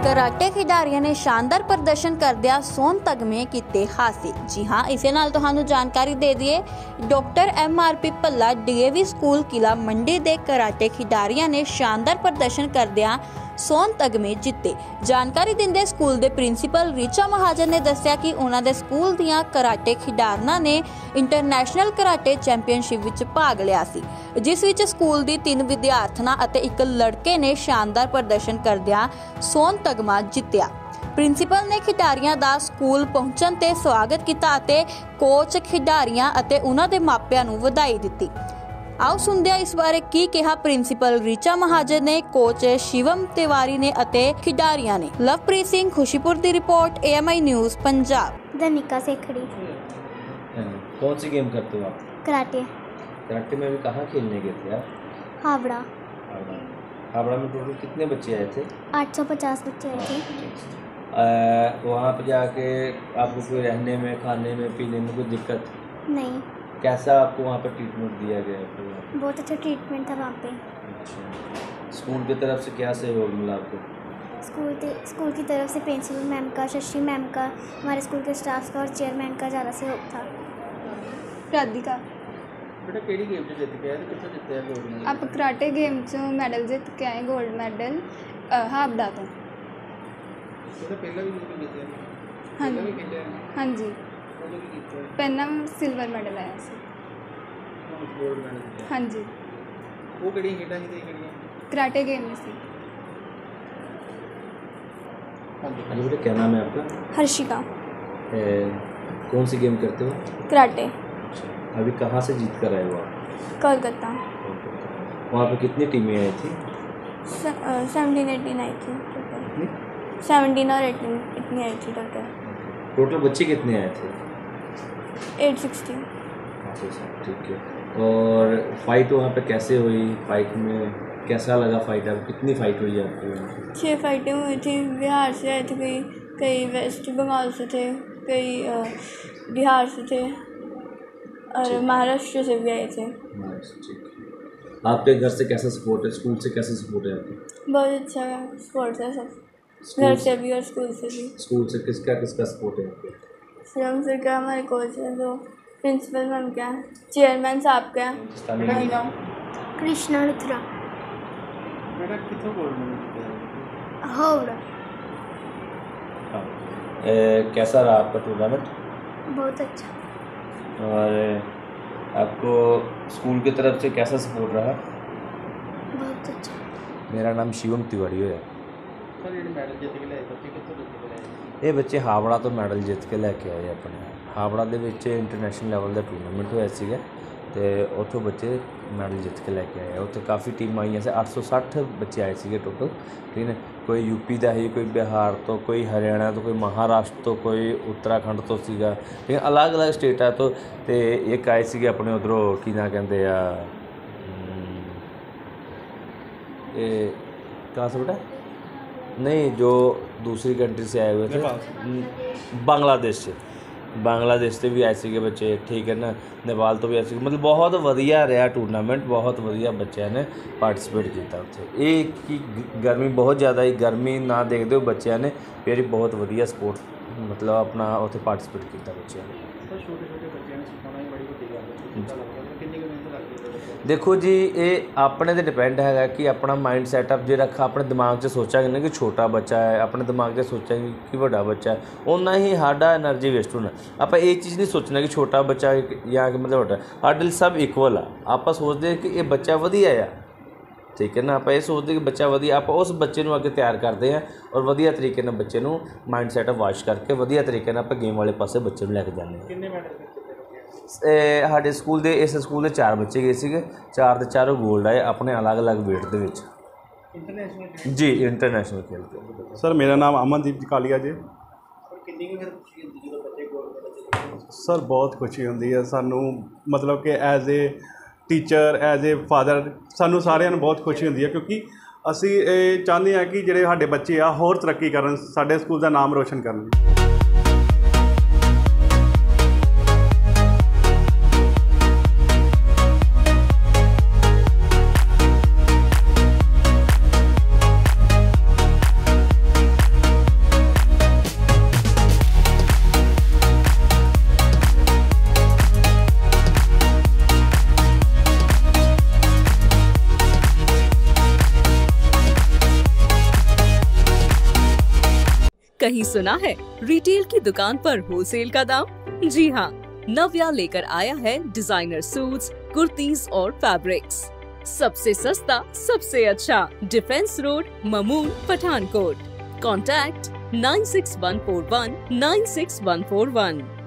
Karate खिडारियों ने शानदार प्रदर्शन करदिया सोन तगमे कीते हासिल। जी हाँ, इसे नाल तुहानू जानकारी दे दिए, doctor MRP Bhalla DAV school Qila Mandi दे कराटे खिडारियों ने शानदार प्रदर्शन करदिया सोन तगमे जिते। जानकारी दिंदे स्कूल दे प्रिंसीपल रिचा महाजन ने दस्सिया कि उन्हां दे स्कूल दियां कराटे खिडारनां ने इंटरनैशनल कराटे चैंपीयनशिप विच भाग लिया सी, जिस विच स्कूल दी 3 विद्यार्थनां अते एक लड़के ने शानदार प्रदर्शन करदिया सोन तगमा जित्तिया। प्रिंसीपल ने खिडारियां दा स्कूल पहुंचण ते स्वागत किया अते कोच खिडारियां अते उन्हां दे मापियां नूं वधाई दित्ती। आओ सुनते हैं इस बारे की कहा प्रिंसीपल रिचा महाजन ने, कोच शिवम तिवारी ने अते खिडारियां ने। लवप्रीत सिंह, खुशीपुर की report, AMI news Punjab. Dhanika Sekhri. कौन सी गेम करते हो आप? कराटे। कराटे में भी कहाँ खेलने गए थे आप? हावड़ा। हावड़ा में टोटल कितने बच्चे आए थे? 850 बच्चे आए थे। वहाँ पे जाके आपको कोई रहने में, खाने में, पीने में कोई दिक्कत? नहीं। कैसा आपको वहाँ पर ट्रीटमेंट दिया गया? बहुत अच्छा ट्रीटमेंट था वहाँ पे। अच्छा, स्कूल की तरफ से क्या सहयोग मिला आपको? स्कूल की तरफ से प्रिंसिपल मैम का, शशि मैम का, हमारे स्कूल के स्टाफ का और चेयरमैन का ज़्यादा सहयोग था। राधिका। बेटा केड़ी गेम च जित के आए, कित्थों जित्ते हैं गोल्ड मेडल? आप कराटे गेम चों मैडल जित के आए, गोल्ड मैडल हावड़ा तो। पहला भी जीते हैं? हाँ पहला भी जी, खेले हैं? हाँ जी। उਦੋਂ ਵੀ ਕੀਤਾ ਹੈ? पहला सिल्वर मैडल आया सी। Gold medal. हाँ जी, वो ਕਿਹੜੀਆਂ ਖੇਡਾਂ ਸੀ ਤੇ ਕਿਹੜੀਆਂ? कराटे गेम में सी। हाँ जी बेटा, क्या नाम है आपका? हर्षिका। कौन सी गेम करते हो? कराटे। अभी कहाँ से जीत कर आए हो आप? कोलकाता। वहाँ पे कितनी टीमें आई थी? 17-18 आई थी टोटल। 17 और 18 इतनी आई थी टोटल। टोटल बच्चे कितने आए थे? 860। अच्छा, ठीक है। और फाइट वहाँ पे कैसे हुई? फाइट में कैसा लगा फाइट? आपको कितनी फाइट हुई आपकी वहाँ पे? 6 फाइटें हुई थी। बिहार से आए थे कई वेस्ट बंगाल से थे, कई बिहार से थे और महाराष्ट्र से भी आए थे। ठीक है। आपके घर से कैसा सपोर्ट है? स्कूल से कैसा सपोर्ट है आपको? बहुत अच्छा स्पोर्ट्स है सब, घर से भी और स्कूल से भी। स्कूल से किसका सपोर्ट है आपको? शिवम सर का, हमारे कोच हैं, जो प्रिंसिपल मैम क्या, चेयरमैन साहब क्या, कृष्णा लुथरा। बेटा कितने गोल्ड मेडल जीते हैं? हावड़ा। कैसा रहा आपका टूर्नामेंट? बहुत अच्छा। और आपको स्कूल की तरफ से कैसा सपोर्ट रहा? बहुत अच्छा। मेरा नाम शिवम तिवारी है। सर ये मैडल जित के लाए बच्चे कितों जित के लाए? ਇਹ ਬੱਚੇ ਹਾਵੜਾ ਤੋਂ ਮੈਡਲ ਜਿੱਤ ਕੇ ਲੈ ਕੇ ਆਏ ਆਪਣੇ। ਹਾਵੜਾ ਦੇ ਵਿੱਚ ਇੰਟਰਨੈਸ਼ਨਲ ਲੈਵਲ ਦਾ ਟੂਰਨਾਮੈਂਟ ਹੋਇਆ ਸੀਗਾ ਤੇ ਉੱਥੋਂ ਬੱਚੇ ਮੈਡਲ ਜਿੱਤ ਕੇ ਲੈ ਕੇ ਆਏ। ਉੱਥੇ ਕਾਫੀ ਟੀਮਾਂ ਆਈਆਂ ਸੀ, 860 ਬੱਚੇ ਆਏ ਸੀਗੇ ਟੋਟਲ, ਠੀਕ ਨੇ। ਕੋਈ ਯੂਪੀ ਦਾ ਸੀ, ਕੋਈ ਬਿਹਾਰ ਤੋਂ, ਕੋਈ ਹਰਿਆਣਾ ਤੋਂ, ਕੋਈ ਮਹਾਰਾਸ਼ਟਰ ਤੋਂ, ਕੋਈ ਉੱਤਰਾਖੰਡ ਤੋਂ ਸੀਗਾ, ਠੀਕ ਹੈ। ਅਲੱਗ-ਅਲੱਗ ਸਟੇਟਾਂ ਤੋਂ ਤੇ ਇੱਕ ਆਏ ਸੀਗੇ ਆਪਣੇ ਉੱਧਰੋਂ, ਕੀ ਨਾਂ ਕਹਿੰਦੇ ਆ, ਇਹ ਕਹਾਂ ਸੇ बेटा नहीं, जो दूसरी कंट्री से आए हुए थे, बांग्लादेश से भी आए थे बच्चे, ठीक है ना। नेपाल तो भी आए थे। मतलब बहुत वधिया रहा टूर्नामेंट, बहुत वधिया बच्चों ने पार्टिसिपेट किया उत्थे। एक कि गर्मी बहुत ज़्यादा ही, गर्मी ना देखते हो बच्चों ने फिर बहुत वधिया स्पोर्ट्स मतलब अपना उत्थे पार्टिसिपेट किया बच्चों ने। छोटे बच्चों ने सिखाना ही बड़ी वड्डी गल है। कितनी मेहनत लगती है? देखो जी, ये अपने ते डिपेंड है कि अपना माइंड सैटअप जो रखा अपने दिमाग 'ਚ सोचांगे ना कि छोटा बच्चा है, अपने दिमाग 'ਚ सोचांगे कि बड़ा बच्चा है, उन्ना ही साडा एनर्जी वेस्ट होना। आप ये चीज़ नहीं सोचना कि छोटा बच्चा या मतलब बड़ा, साडे सब इक्वल आ। आप सोचते कि ये बच्चा वधिया आ, ठीक है ना। आप ये सोचते कि बच्चा वधिया, आप उस बच्चे को अगे तैयार करते हैं और वधिया तरीके नाल बच्चे को माइंड सैटअप वाश करके वधिया तरीके नाल आप गेम वाले पासे बच्चे को लैके जाते हैं। कितने मैडल जीते? ਸਾਡੇ ਸਕੂਲ ਦੇ, ਇਸ ਸਕੂਲ ਦੇ 4 ਬੱਚੇ ਗਏ ਸੀਗੇ, 4 ਦੇ 4 ਗੋਲਡ ਆਏ ਆਪਣੇ ਅਲੱਗ-ਅਲੱਗ ਵੇਟ ਦੇ ਵਿੱਚ। ਇੰਟਰਨੈਸ਼ਨਲ? ਜੀ, ਇੰਟਰਨੈਸ਼ਨਲ ਖੇਲ ਕੇ। ਸਰ ਮੇਰਾ ਨਾਮ ਅਮਨਦੀਪ ਕਾਲੀਆ ਜੀ। ਸਰ ਕਿੰਨੀ ਕੁ ਫਿਰ ਖੁਸ਼ੀ ਹੁੰਦੀ ਜਦੋਂ ਬੱਚੇ ਗੋਲਡ ਮੈਡਲ ਜਿੱਤਦੇ ਹਨ? ਸਰ ਬਹੁਤ ਖੁਸ਼ੀ ਹੁੰਦੀ ਹੈ ਸਾਨੂੰ, ਮਤਲਬ ਕਿ as a teacher, as a father, ਸਾਨੂੰ ਸਾਰਿਆਂ ਨੂੰ ਬਹੁਤ ਖੁਸ਼ੀ ਹੁੰਦੀ ਹੈ ਕਿਉਂਕਿ ਅਸੀਂ ਇਹ ਚਾਹੁੰਦੇ ਹਾਂ ਕਿ ਜਿਹੜੇ ਸਾਡੇ ਬੱਚੇ ਆ ਹੋਰ ਤਰੱਕੀ ਕਰਨ, ਸਾਡੇ ਸਕੂਲ ਦਾ ਨਾਮ ਰੋਸ਼ਨ ਕਰਨ। कहीं सुना है रिटेल की दुकान पर होलसेल का दाम? जी हाँ, नव्या लेकर आया है डिजाइनर सूट्स, कुर्तीज और फैब्रिक्स। सबसे सस्ता, सबसे अच्छा। Defence road, Mamun, Pathankot. Contact 9614196141।